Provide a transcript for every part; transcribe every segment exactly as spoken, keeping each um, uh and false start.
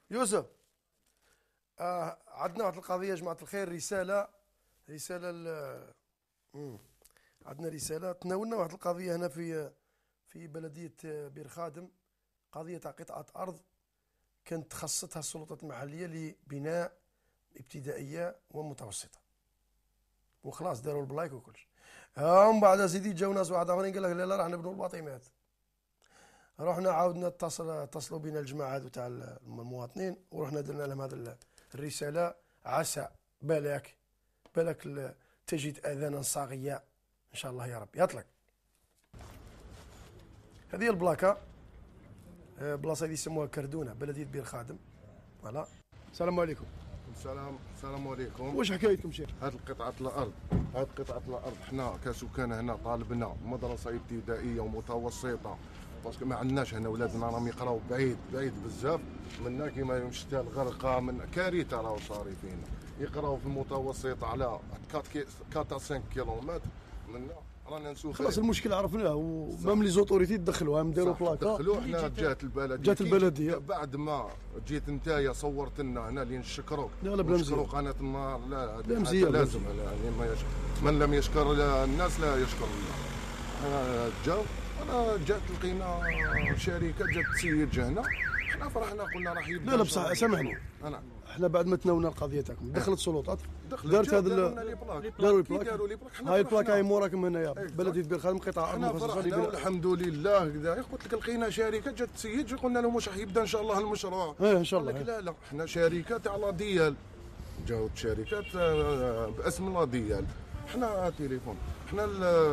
يوسف، آه عندنا واحد القضيه يا جماعه الخير. رساله رساله ل... مم. عندنا رساله. تناولنا واحد القضيه هنا في في بلديه بير خادم، قضيه تاع قطعه ارض كانت خصتها السلطات المحليه لبناء ابتدائيه ومتوسطه، وخلاص داروا البلايك وكلش. هم بعد سيدي جاو ناس واحد اخرين قال لك لا لا راح نبنوا الباطيمات. رحنا عاودنا اتصل اتصلوا بنا الجماعه هذو تاع المواطنين، ورحنا درنا لهم هذه الرساله. عسى بالك بالك تجد اذانا صاغيه ان شاء الله يا رب. يطلق هذه البلاكه، بلاصه اللي يسموها كردونه، بلديه بير خادم. فوالا. السلام عليكم. السلام السلام عليكم. واش حكايتكم شيخ؟ هذه قطعه الارض هذه قطعه الارض حنا كسكان هنا طالبنا مدرسه ابتدائيه ومتوسطه، باسكو ما عندناش هنا ولادنا راهم يقراو بعيد بعيد بزاف منا، كيما يوم شتاء الغرقه من كارثه راهو صاري فينا. يقراو في المتوسط على أربعة خمسة كيلومتر منا، رانا نسوق. خلاص المشكل عرفناه، ومام لي زوتوريتي دخلوها نديروا بلاكا. دخلوا حنا جات البلديه جات البلديه بعد ما جيت نتايا صورت لنا هنا اللي نشكروك. لا لا بلا نشكروا قناه النهار. لا لا مزيان لازم يعني ما يشكر. من لم يشكر الناس لا يشكر الله. انا جاو انا جات لقينا شركه جات تسير هنا، حنا فرحنا قلنا راح يبدا. لا لا بصح سامحني، انا احنا بعد ما تناولنا القضيه تاعكم دخلت السلطات دارت هذا داروا البلاك. هاي البلاك هاي موراكم هنايا بلديه بير خادم، قطعه ارض مخصصه للبناء. الحمد لله كذا قلت لك لقينا شركه جات تسيج، قلنا لهم واش راح يبدا ان شاء الله المشروع. ايه ان شاء الله. قال لك لا لا احنا شركه تاع لا ديال، جاوت شركات باسم لا ديال. احنا تليفون احنا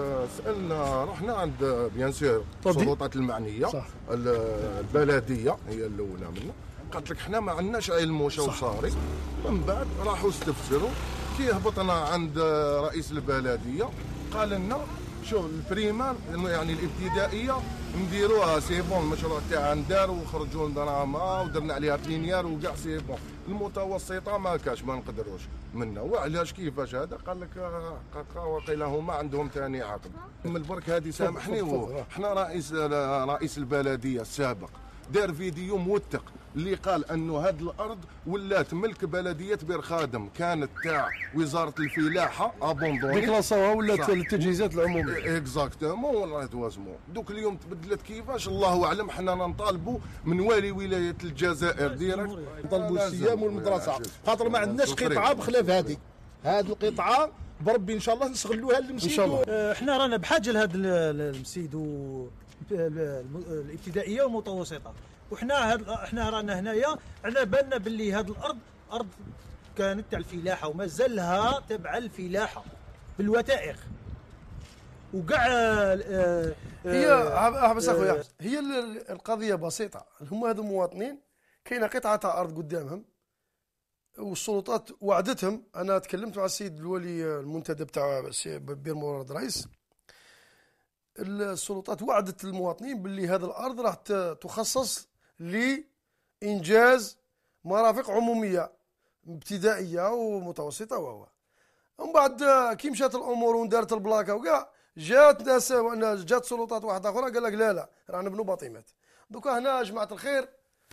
سالنا، رحنا عند بيان سور السلطات المعنيه. صح. البلديه هي الاولى منا، قالت لك احنا ما عندناش علم واش صاري. من بعد راحوا استفسروا، كي هبطنا عند رئيس البلديه قال لنا شوف البريمان يعني الابتدائيه نديروها سي بون، المشروع تاعها ندار وخرجوا دراما ودرنا عليها بلينيار وكاع سي بون. المتوسطه ما كاش ما نقدروش منا. وعلاش كيفاش هذا؟ قال لك قيل هما عندهم ثاني عقد. من البرك هذه سامحني، حنا رئيس رئيس البلديه السابق دار فيديو موثق اللي قال انه هذه الارض ولات ملك بلديه بير خادم، كانت تاع وزاره الفلاحه ابوندوني ديكلاصاوها ولات للتجهيزات العموميه. اكزاكتومون والله توازمو. دوك اليوم تبدلت كيفاش الله اعلم. حنا نطالبوا من والي ولايه الجزائر ديريكت، نطالبوا السيام والمدرسه، خاطر ما عندناش قطعه بخلاف هذه. هذه القطعه بربي ان شاء الله نستغلوها للمسيد. ان شاء الله. احنا رانا بحاجه لهذا المسيد الابتدائيه والمتوسطه، وحنا هاد احنا رانا هنايا على بالنا باللي هذه الارض ارض كانت تاع الفلاحه ومازالها تبع الفلاحه بالوثائق وكاع. هي بس اخويا، هي القضيه بسيطه. هما هذو المواطنين كاينه قطعه تاع ارض قدامهم، والسلطات وعدتهم. انا تكلمت مع السيد الولي المنتدب تاع بير مراد رئيس، السلطات وعدت المواطنين باللي هذه الارض راح تخصص لانجاز مرافق عموميه ابتدائيه ومتوسطه. وهو ومن بعد كي مشات الامور وندارت البلاكه وكاع، جات ناس جات سلطات واحده اخرى قال لك لا لا راح نبنوا باطيمات. دوكا هنا يا جماعه الخير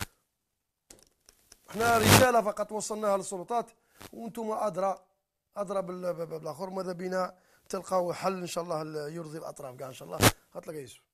احنا رساله فقط وصلناها للسلطات، وانتم ادرى ادرى بالاخر. ماذا بينا تلقاو حل ان شاء الله يرضي الاطراف كاع ان شاء الله. هتلقى يوسف.